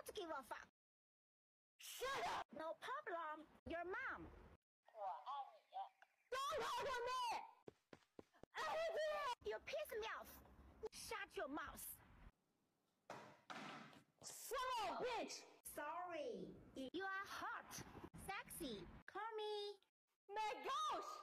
don't give a fuck. Shut up! No problem. Your mom. 我爱你。Don't talk to me! Idiot! You piss me off. Shut your mouth. Son of a bitch! Sorry. You are hot. Sexy. Call me. My gosh!